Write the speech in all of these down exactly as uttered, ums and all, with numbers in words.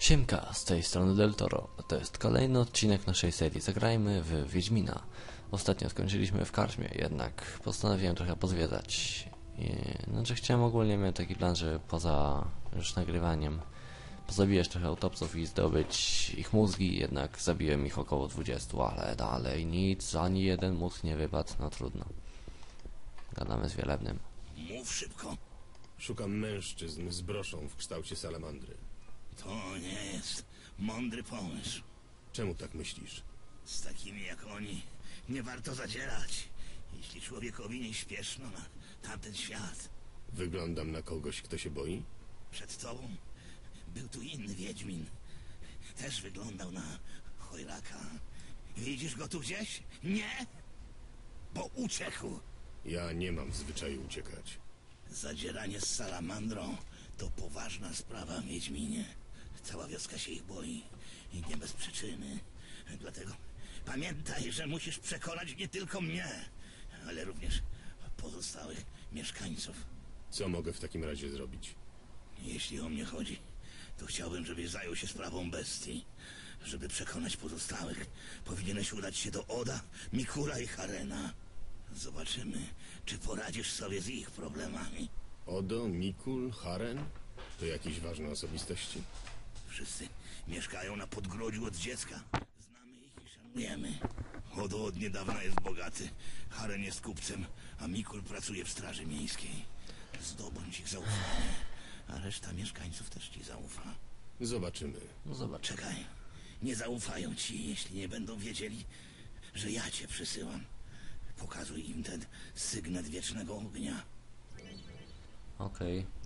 Siemka, z tej strony Del Toro. To jest kolejny odcinek naszej serii Zagrajmy w Wiedźmina. Ostatnio skończyliśmy w karczmie, jednak postanowiłem trochę pozwiedzać. I, znaczy chciałem ogólnie, mieć taki plan, że poza już nagrywaniem pozabijać trochę autopsów i zdobyć ich mózgi, jednak zabiłem ich około dwudziestu, ale dalej nic, ani jeden mózg nie wypadł, no trudno. Gadamy z Wielebnym. Mów szybko. Szukam mężczyzn z broszą w kształcie salamandry. To nie jest mądry pomysł. Czemu tak myślisz? Z takimi jak oni nie warto zadzierać. Jeśli człowiekowi nie śpieszno na tamten świat. Wyglądam na kogoś, kto się boi? Przed tobą był tu inny Wiedźmin. Też wyglądał na chojraka. Widzisz go tu gdzieś? Nie? Bo uciekł. Ja nie mam w zwyczaju uciekać. Zadzieranie z salamandrą to poważna sprawa, Wiedźminie. Cała wioska się ich boi i nie bez przyczyny. Dlatego pamiętaj, że musisz przekonać nie tylko mnie, ale również pozostałych mieszkańców. Co mogę w takim razie zrobić? Jeśli o mnie chodzi, to chciałbym, żebyś zajął się sprawą bestii. Żeby przekonać pozostałych, powinieneś udać się do Oda, Mikula i Harena. Zobaczymy, czy poradzisz sobie z ich problemami. Odo, Mikul, Haren? To jakieś ważne osobistości? Wszyscy mieszkają na Podgrodziu od dziecka. Znamy ich i szanujemy. Odo od niedawna jest bogaty, Haren jest kupcem, a Mikul pracuje w straży miejskiej. Zdobądź ich zaufanie, a reszta mieszkańców też ci zaufa. Zobaczymy. No zobacz. Czekaj, nie zaufają ci, jeśli nie będą wiedzieli, że ja cię przysyłam. Pokazuj im ten sygnet wiecznego ognia. Okej. Okay.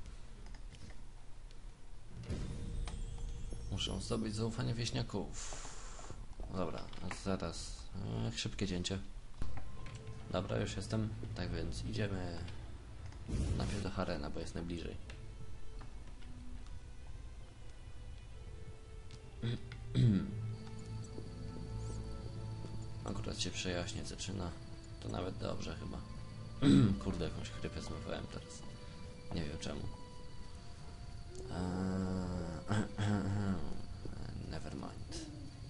Muszę zdobyć zaufanie wieśniaków. Dobra, zaraz. E, szybkie cięcie. Dobra, już jestem. Tak więc idziemy najpierw do Harena, bo jest najbliżej. Akurat się przejaśnieć zaczyna. To nawet dobrze chyba. Kurde, jakąś chrypę zmywałem teraz. Nie wiem czemu. Eee, never mind.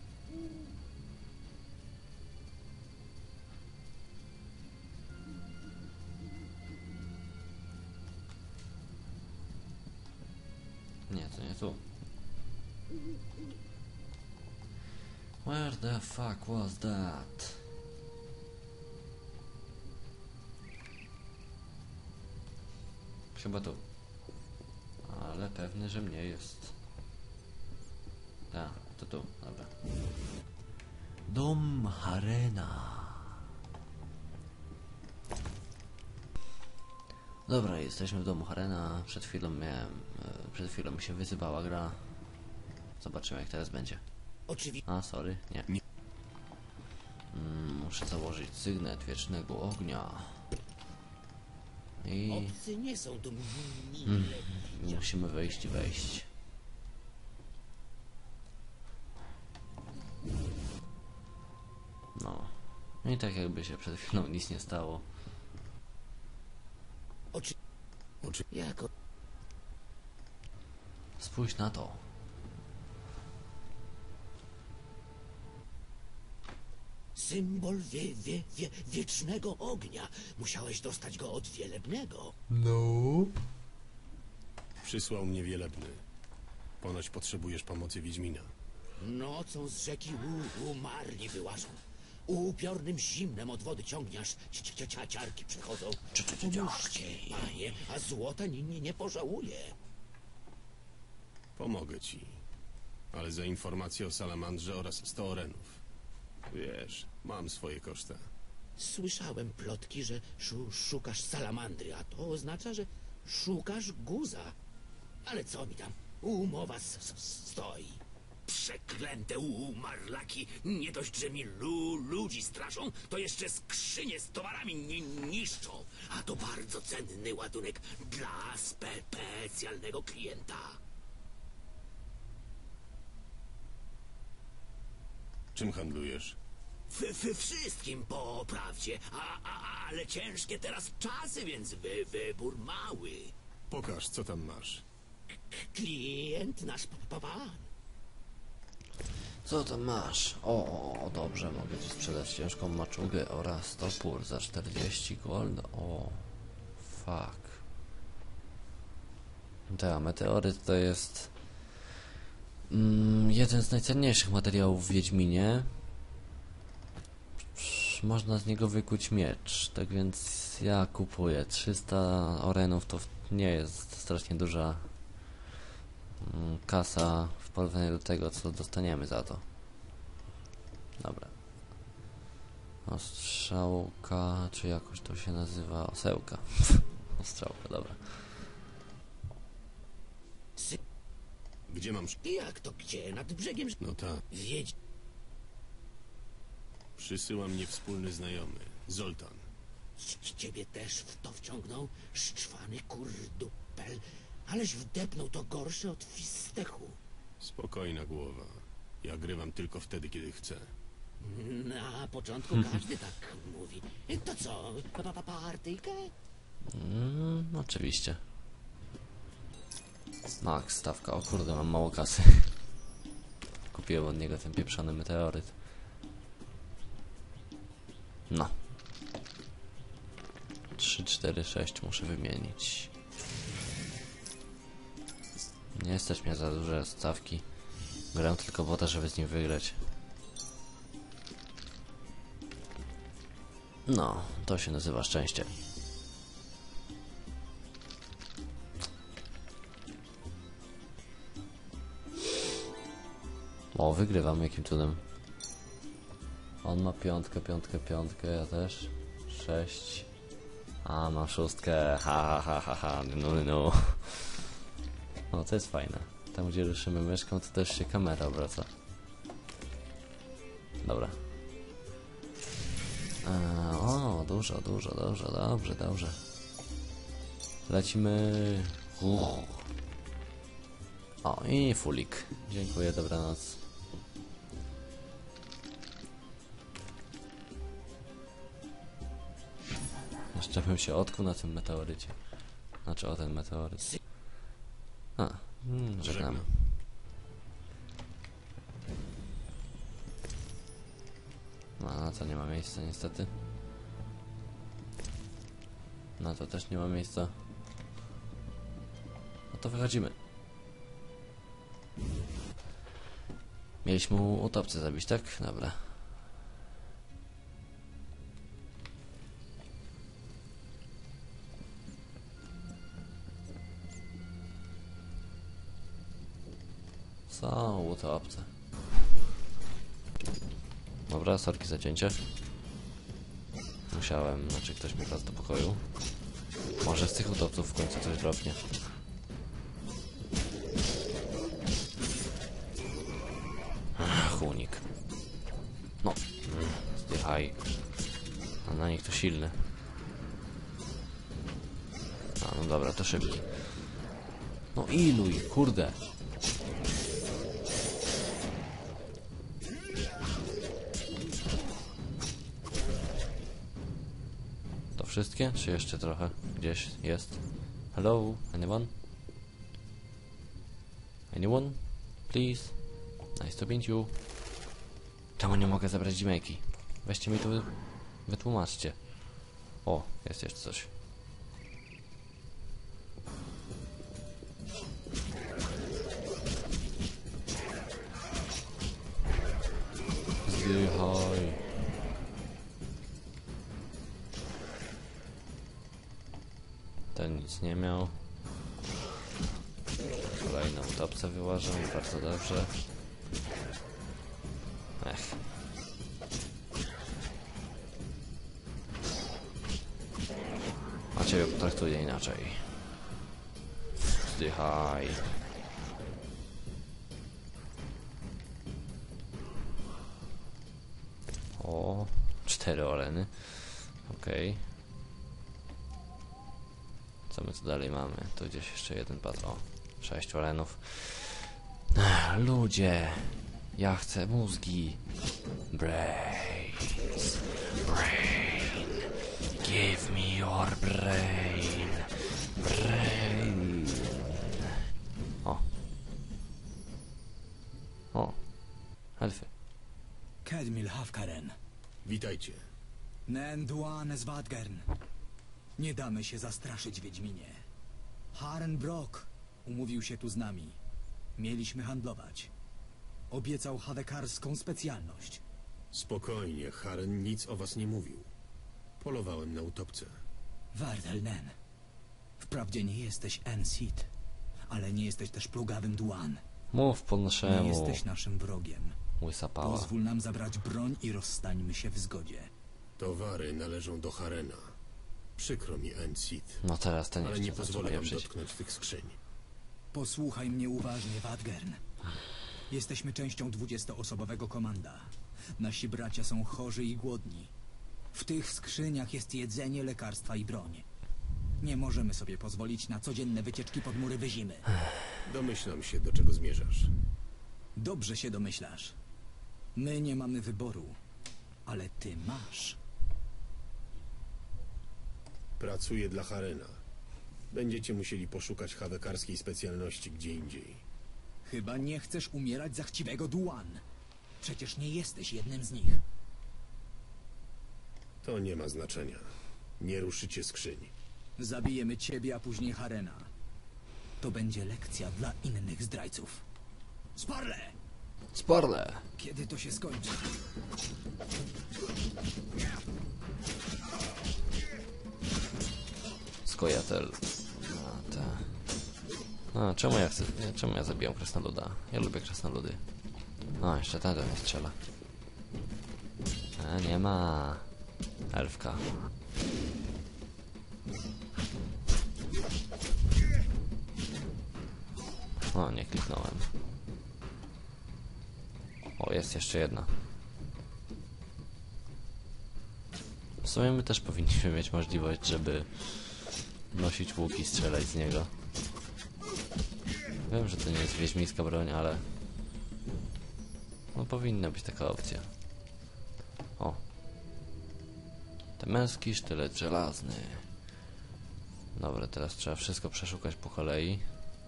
Nie, to nie tu. Where the fuck was that? Chyba tu. Ale pewny, że mnie jest. A, to tu, dobra. Dom Harena. Dobra, jesteśmy w domu Harena. Przed chwilą miałem... Przed chwilą mi się wyzywała gra. Zobaczymy, jak teraz będzie. Oczywiście. A, sorry, nie. Mm, muszę założyć sygnet wiecznego ognia. I... Obcy nie są tu Mm, musimy wejść i wejść. No. I tak jakby się przed chwilą nic nie stało. Oczy... Oczy... Jako... Spójrz na to. Symbol wie, wie, wie, wiecznego ognia. Musiałeś dostać go od Wielebnego. No. Przysłał mnie Wielebny. Ponoć potrzebujesz pomocy Wiedźmina. Nocą z rzeki U umarli wyłażą. Upiornym zimnem od wody ciągniasz, ciarki przechodzą. Pomóżcie, panie, a złota nie, nie pożałuje. Pomogę ci. Ale za informację o salamandrze oraz sto orenów. Wiesz, mam swoje koszta. Słyszałem plotki, że szu szukasz salamandry, a to oznacza, że szukasz guza. Ale co mi tam? Umowa s stoi. Przeklęte umarlaki. Nie dość, że mi lu ludzi straszą, to jeszcze skrzynie z towarami ni niszczą. A to bardzo cenny ładunek dla spe specjalnego klienta. Czym handlujesz? W, w wszystkim po prawdzie, a, a, ale ciężkie teraz czasy, więc wy, wybór mały. Pokaż, co tam masz. Klient nasz pan. Co tam masz? O, dobrze, mogę ci sprzedać ciężką maczugę oraz topór za czterdzieści gold. O, fuck. Ta, meteoryt to jest mm, jeden z najcenniejszych materiałów w Wiedźminie. Można z niego wykuć miecz, tak więc ja kupuję. trzysta orenów to nie jest strasznie duża mm, kasa w porównaniu do tego, co dostaniemy za to. Dobra. Ostrzałka, czy jakoś to się nazywa? Osełka. Ostrzałka, dobra. Gdzie mam... sz- Jak to gdzie? Nad brzegiem... No tak. Wiedź... Przysyła mnie wspólny znajomy, Zoltan. C- Ciebie też w to wciągnął? Szczwany kurdupel. Aleś wdepnął to gorsze od fistechu. Spokojna głowa. Ja grywam tylko wtedy, kiedy chcę. Na początku każdy tak mówi. To co, pa, pa, pa, partyjkę? Mm, oczywiście. Max, stawka. O kurde, mam mało kasy. Kupiłem od niego ten pieprzony meteoryt. No. trzy, cztery, sześć muszę wymienić. Nie stać mnie za duże stawki. Gram tylko po to, żeby z nim wygrać. No, to się nazywa szczęście. O, wygrywam, jakim cudem. On ma piątkę, piątkę, piątkę, ja też. Sześć. A, mam szóstkę. Ha, ha, ha, ha, no, no. No, to jest fajne. Tam, gdzie ruszymy myszką, to też się kamera obraca. Dobra. Eee, o, dużo, dużo, dużo, dobrze, dobrze. Lecimy. Uch. O, i fulik. Dziękuję, dobranoc. Jeszcze bym się odkuł na tym meteorycie. Znaczy o ten meteoryt. A, mm, żegnam. No, na to nie ma miejsca niestety. Na to też nie ma miejsca. No to wychodzimy. Mieliśmy utopcę zabić, tak? Dobra. Są utopce. Dobra, sorki za cięcie. Musiałem, znaczy ktoś mi wlazł do pokoju. Może z tych utopców w końcu coś dropnie. Ach, unik. No, zdychaj. A na nich to silny. A, no dobra, to szybki. No iluj, kurde. To wszystkie? Czy jeszcze trochę? Gdzieś jest? Hello? Anyone? Anyone? Please? Nice to meet you. Czemu nie mogę zabrać Jimejki? Weźcie mi tu, wytłumaczcie. O, jest jeszcze coś. Zdychaj. Ten nic nie miał. Kolejną utopcę wyłażę, bardzo dobrze. Ech. A ciebie potraktuję inaczej. Zdychaj. O, cztery oreny. Okej. Okay. Co my tu dalej mamy? Tu gdzieś jeszcze jeden pad. O, sześć orenów. Ech, ludzie. Ja chcę mózgi. Brains. Brain. Give me your brain. Brain. O. O. Elfy. Kedmil Hafkaren. Witajcie. Nen Duan Swadgern. Nie damy się zastraszyć, Wiedźminie. Haren Brock umówił się tu z nami. Mieliśmy handlować. Obiecał hawekarską specjalność. Spokojnie, Haren nic o was nie mówił. Polowałem na utopce. Wardel Nen. Wprawdzie nie jesteś Ensid, ale nie jesteś też plugawym Duan. Mów po Nie naszemu. jesteś naszym wrogiem. Łysa pała. Pozwól nam zabrać broń i rozstańmy się w zgodzie. Towary należą do Harena. Przykro mi, Encid, No teraz ten ale jeszcze nie zaczął pozwolę wam pieprzyć. dotknąć tych skrzyń. Posłuchaj mnie uważnie, Wadgern. Jesteśmy częścią dwudziestoosobowego komanda. Nasi bracia są chorzy i głodni. W tych skrzyniach jest jedzenie, lekarstwa i broń. Nie możemy sobie pozwolić na codzienne wycieczki pod mury Wyzimy. Domyślam się, do czego zmierzasz. Dobrze się domyślasz. My nie mamy wyboru, ale ty masz. Pracuję dla Harena. Będziecie musieli poszukać hawekarskiej specjalności gdzie indziej. Chyba nie chcesz umierać za chciwego Duan. Przecież nie jesteś jednym z nich. To nie ma znaczenia. Nie ruszycie skrzyń. Zabijemy ciebie, a później Harena. To będzie lekcja dla innych zdrajców. Sparle! Sporle! Kiedy to się skończy? Skojatel. A, ta. A, czemu ja chcę... Nie, czemu ja zabijam krasnoluda? Ja lubię krasnoludy. O, jeszcze ten do mnie strzela. A, nie ma... Elfka. O, nie kliknąłem. O, jest jeszcze jedna. W sumie my też powinniśmy mieć możliwość, żeby nosić łuk i strzelać z niego. Wiem, że to nie jest wiedźmińska broń, ale no powinna być taka opcja. O. Ten męski sztylet żelazny. Dobra, teraz trzeba wszystko przeszukać po kolei.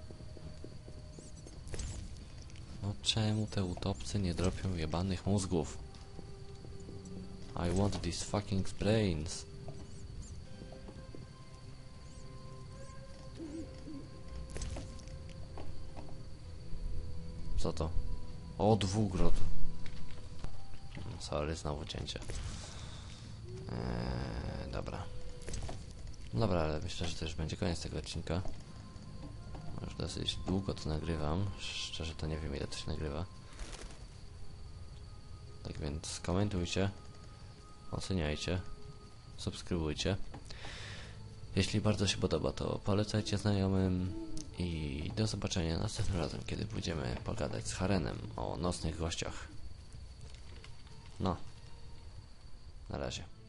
No czemu te utopce nie dropią jebanych mózgów? I want these fucking brains. Co to? O, dwugrot. Sorry, znowu cięcie. Eee, dobra. Dobra, ale myślę, że to już będzie koniec tego odcinka. Już dosyć długo to nagrywam. Szczerze to nie wiem, ile to się nagrywa. Tak więc komentujcie, oceniajcie, subskrybujcie. Jeśli bardzo się podoba, to polecajcie znajomym i do zobaczenia następnym razem, kiedy pójdziemy pogadać z Harenem o nocnych gościach. No, na razie.